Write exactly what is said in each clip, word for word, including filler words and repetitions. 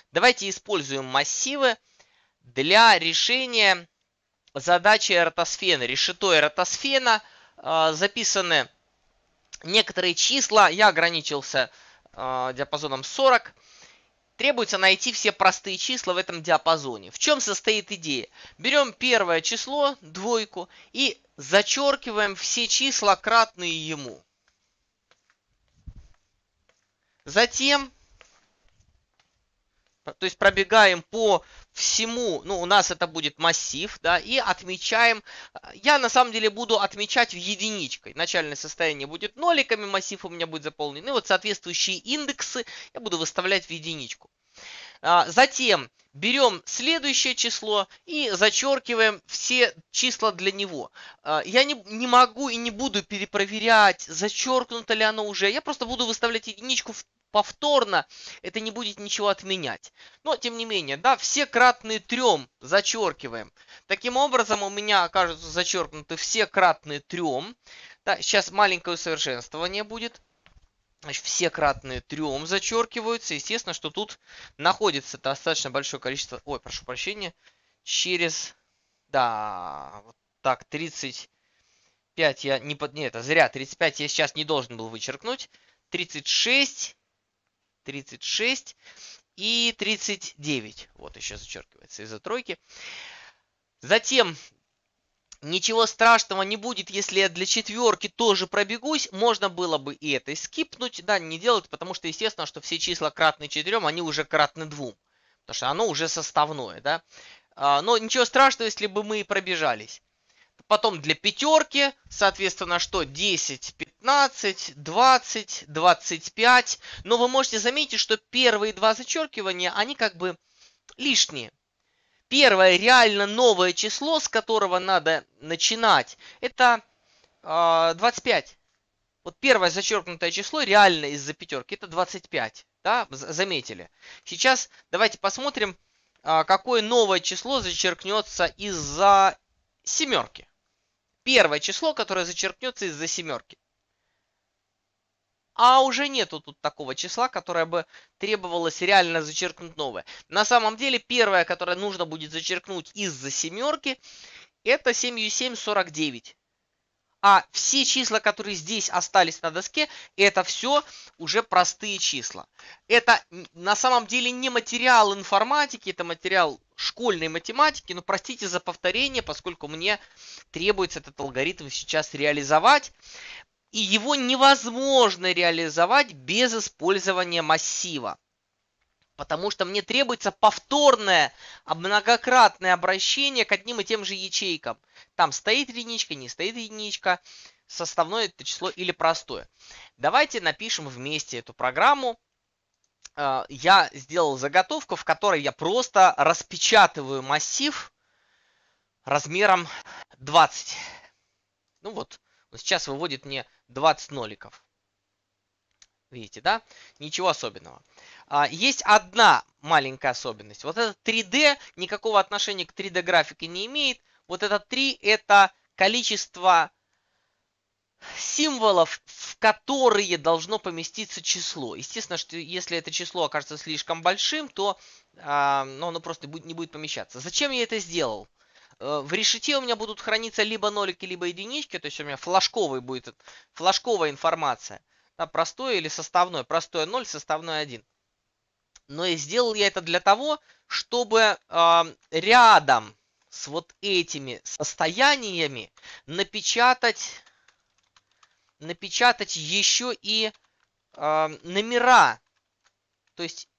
Давайте используем массивы для решения задачи эротосфена. Решето эротосфена э, записаны некоторые числа. Я ограничился э, диапазоном сорок. Требуется найти все простые числа в этом диапазоне. В чем состоит идея? Берем первое число, двойку, и зачеркиваем все числа, кратные ему. Затем, то есть пробегаем по всему, ну, у нас это будет массив, да, и отмечаем. Я на самом деле буду отмечать в единичкой. Начальное состояние будет ноликами, массив у меня будет заполнен. И вот соответствующие индексы я буду выставлять в единичку. Затем берем следующее число и зачеркиваем все числа для него. Я не, не могу и не буду перепроверять, зачеркнуто ли оно уже. Я просто буду выставлять единичку повторно. Это не будет ничего отменять. Но, тем не менее, да, все кратные трем зачеркиваем. Таким образом, у меня окажутся зачеркнуты все кратные трем. Да, сейчас маленькое усовершенствование будет. Значит, все кратные трем зачеркиваются. Естественно, что тут находится достаточно большое количество... Ой, прошу прощения. Через... Да, вот так, тридцать пять я не... Под... Нет, это зря. тридцать пять я сейчас не должен был вычеркнуть. тридцать шесть. тридцать шесть. И тридцать девять. Вот еще зачеркивается из-за тройки. Затем... Ничего страшного не будет, если я для четверки тоже пробегусь. Можно было бы и это скипнуть, да, не делать, потому что естественно, что все числа кратные четырем, они уже кратны двум. Потому что оно уже составное, да. Но ничего страшного, если бы мы и пробежались. Потом для пятерки, соответственно, что? десять, пятнадцать, двадцать, двадцать пять. Но вы можете заметить, что первые два зачеркивания, они как бы лишние. Первое реально новое число, с которого надо начинать, это э, двадцать пять. Вот первое зачеркнутое число реально из-за пятерки, это двадцать пять. Да, заметили. Сейчас давайте посмотрим, э, какое новое число зачеркнется из-за семерки. Первое число, которое зачеркнется из-за семерки. А уже нету тут такого числа, которое бы требовалось реально зачеркнуть новое. На самом деле, первое, которое нужно будет зачеркнуть из-за семерки, это семью семь сорок девять. А все числа, которые здесь остались на доске, это все уже простые числа. Это на самом деле не материал информатики, это материал школьной математики. Но простите за повторение, поскольку мне требуется этот алгоритм сейчас реализовать. И его невозможно реализовать без использования массива. Потому что мне требуется повторное, многократное обращение к одним и тем же ячейкам. Там стоит единичка, не стоит единичка, составное это число или простое. Давайте напишем вместе эту программу. Я сделал заготовку, в которой я просто распечатываю массив размером двадцать. Ну вот. Сейчас выводит мне двадцать ноликов. Видите, да? Ничего особенного. Есть одна маленькая особенность. Вот это три дэ никакого отношения к три дэ графике не имеет. Вот это три это количество символов, в которые должно поместиться число. Естественно, что если это число окажется слишком большим, то а, ну, оно просто не будет помещаться. Зачем я это сделал? В решете у меня будут храниться либо нолики, либо единички, то есть у меня флажковый будет, флажковая информация. Да, простое или составное. Простое ноль, составное один. Но и сделал я это для того, чтобы э, рядом с вот этими состояниями напечатать, напечатать еще и э, номера. То есть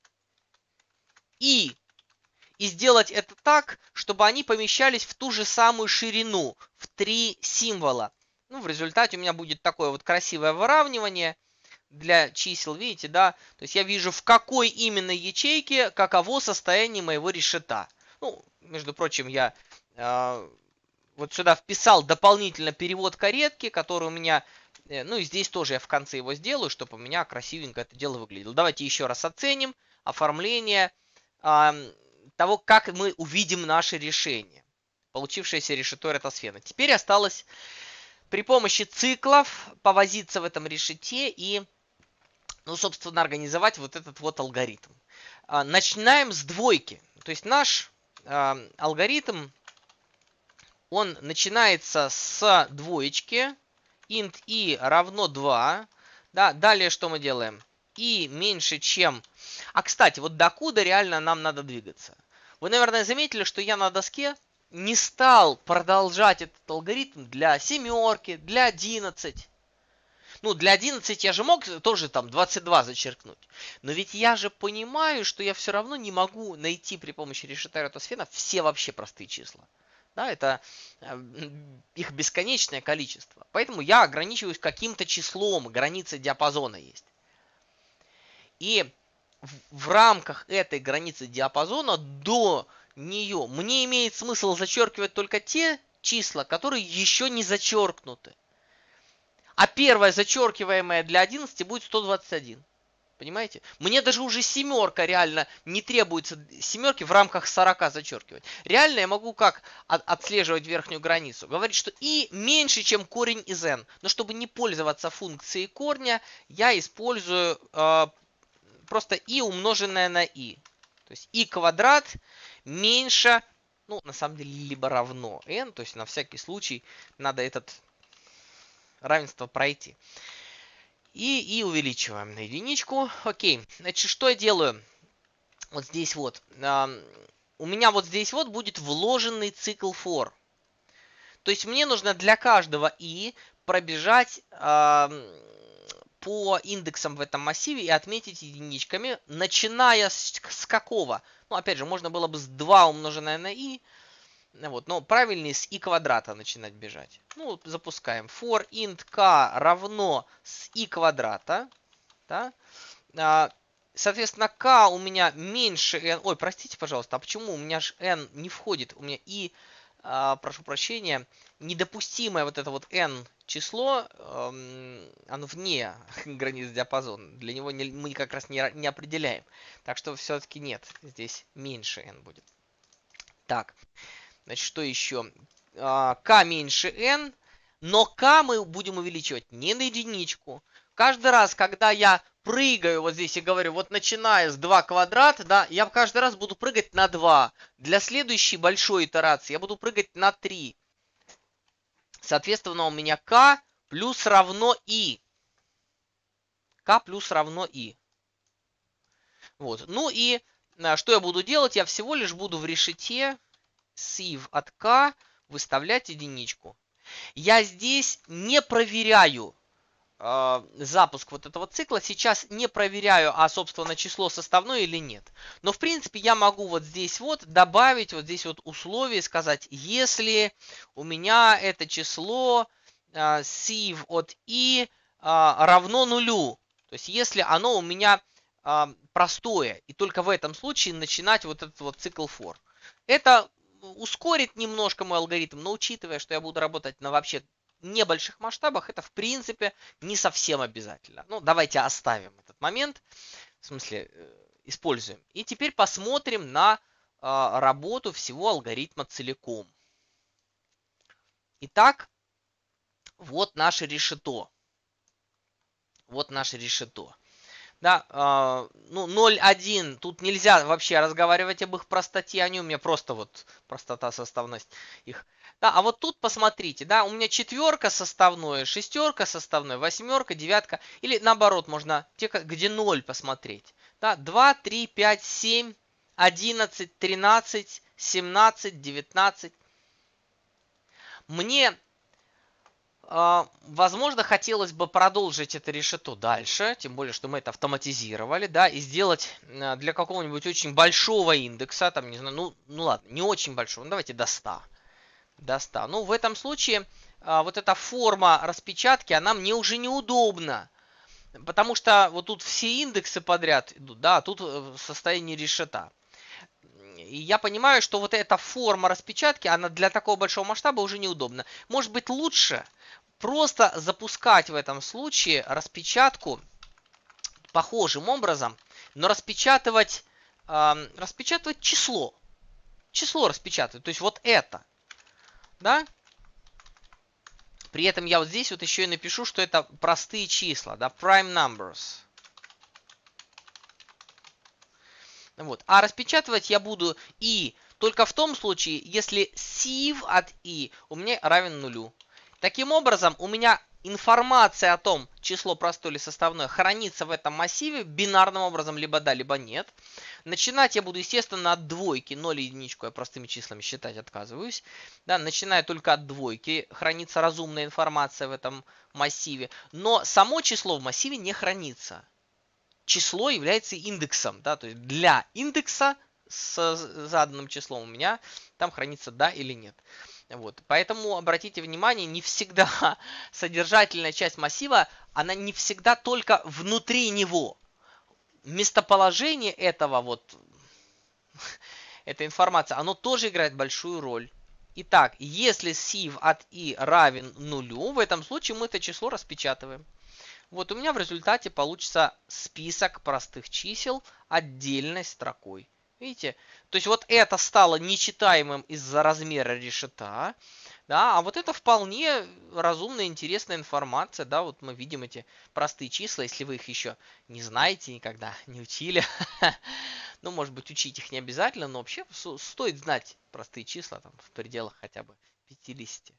и... И сделать это так, чтобы они помещались в ту же самую ширину, в три символа. Ну, в результате у меня будет такое вот красивое выравнивание для чисел, видите, да? То есть я вижу, в какой именно ячейке каково состояние моего решета. Ну, между прочим, я э, вот сюда вписал дополнительно перевод каретки, который у меня... Э, ну, и здесь тоже я в конце его сделаю, чтобы у меня красивенько это дело выглядело. Давайте еще раз оценим оформление... Э, того, как мы увидим наше решение, получившееся решето эротосфена. Теперь осталось при помощи циклов повозиться в этом решете и, ну, собственно, организовать вот этот вот алгоритм. А, начинаем с двойки. То есть наш а, алгоритм, он начинается с двоечки. Int i равно два. Да, далее что мы делаем? I меньше чем... А, кстати, вот докуда реально нам надо двигаться? Вы, наверное, заметили, что я на доске не стал продолжать этот алгоритм для семерки, для одиннадцати. Ну, для одиннадцати я же мог тоже там двадцать два зачеркнуть. Но ведь я же понимаю, что я все равно не могу найти при помощи решета Eratosthena все вообще простые числа. Да, это э, их бесконечное количество. Поэтому я ограничиваюсь каким-то числом, граница диапазона есть. И в, в рамках этой границы диапазона до нее мне имеет смысл зачеркивать только те числа, которые еще не зачеркнуты. А первое зачеркиваемое для одиннадцати будет сто двадцать один. Понимаете? Мне даже уже семерка реально не требуется семерки в рамках сорока зачеркивать. Реально я могу как отслеживать верхнюю границу? Говорить, что и меньше, чем корень из n. Но чтобы не пользоваться функцией корня, я использую э, просто и умноженное на и. То есть и квадрат меньше, ну на самом деле либо равно n. То есть на всякий случай надо этот равенство пройти. И, и увеличиваем на единичку. Окей. Значит, что я делаю? Вот здесь вот. Э, у меня вот здесь вот будет вложенный цикл for. То есть мне нужно для каждого i пробежать э, по индексам в этом массиве и отметить единичками, начиная с, с какого? Ну, опять же, можно было бы с два умноженное на i. Вот, но правильнее с i квадрата начинать бежать. Ну, запускаем. For int k равно с i квадрата. Да? Соответственно, k у меня меньше n. Ой, простите, пожалуйста, а почему у меня же n не входит? У меня и, прошу прощения, недопустимое вот это вот n число, оно вне границ диапазона. Для него мы как раз не, не определяем. Так что все-таки нет, здесь меньше n будет. Так. Значит, что еще? K меньше n, но k мы будем увеличивать не на единичку. Каждый раз, когда я прыгаю вот здесь и говорю, вот начиная с два квадрата, да, я каждый раз буду прыгать на два. Для следующей большой итерации я буду прыгать на три. Соответственно, у меня k плюс равно i. K плюс равно i. Вот. Ну и что я буду делать? Я всего лишь буду в решете sieve от k выставлять единичку. Я здесь не проверяю э, запуск вот этого цикла. Сейчас не проверяю, а собственно число составное или нет. Но в принципе я могу вот здесь вот добавить вот здесь вот условие, сказать, если у меня это число э, sieve от i э, равно нулю. То есть если оно у меня э, простое. И только в этом случае начинать вот этот вот цикл for. Это ускорит немножко мой алгоритм, но учитывая, что я буду работать на вообще небольших масштабах, это в принципе не совсем обязательно. Ну, давайте оставим этот момент, в смысле, используем. И теперь посмотрим на э, работу всего алгоритма целиком. Итак, вот наше решето. Вот наше решето. Да, э, ну, ноль один, тут нельзя вообще разговаривать об их простоте, они у меня просто вот простота, составность их. Да, а вот тут посмотрите, да, у меня четверка составное, шестерка составное, восьмерка, девятка, или наоборот, можно те, где ноль посмотреть. Да, два, три, пять, семь, одиннадцать, тринадцать, семнадцать, девятнадцать. Мне... Возможно, хотелось бы продолжить это решето дальше, тем более, что мы это автоматизировали, да, и сделать для какого-нибудь очень большого индекса, там, не знаю, ну, ну ладно, не очень большого, ну давайте до ста. До ста. Ну, в этом случае вот эта форма распечатки, она мне уже неудобна, потому что вот тут все индексы подряд идут, да, тут состояние решета. И я понимаю, что вот эта форма распечатки, она для такого большого масштаба уже неудобна. Может быть, лучше просто запускать в этом случае распечатку похожим образом, но распечатывать, э, распечатывать число. Число распечатывать, то есть вот это. Да? При этом я вот здесь вот еще и напишу, что это простые числа, да, prime numbers. Вот. А распечатывать я буду и только в том случае, если sieve от i у меня равен нулю. Таким образом, у меня информация о том, число простое или составное, хранится в этом массиве бинарным образом, либо да, либо нет. Начинать я буду, естественно, от двойки. ноль и единичку я простыми числами считать отказываюсь. Да, начиная только от двойки, хранится разумная информация в этом массиве. Но само число в массиве не хранится. Число является индексом. Да, то есть для индекса с заданным числом у меня там хранится да или нет. Вот. Поэтому обратите внимание, не всегда содержательная часть массива, она не всегда только внутри него. Местоположение этого вот, эта информация, оно тоже играет большую роль. Итак, если sieve от i равен нулю, в этом случае мы это число распечатываем. Вот у меня в результате получится список простых чисел отдельной строкой. Видите? То есть вот это стало нечитаемым из-за размера решета. Да, а вот это вполне разумная, интересная информация. Да, вот мы видим эти простые числа, если вы их еще не знаете, никогда не учили. Ну, может быть, учить их не обязательно, но вообще стоит знать простые числа там, в пределах хотя бы пятидесяти.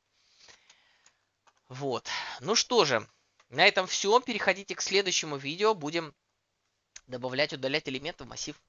Вот. Ну что же, на этом все. Переходите к следующему видео. Будем добавлять, удалять элементы в массив.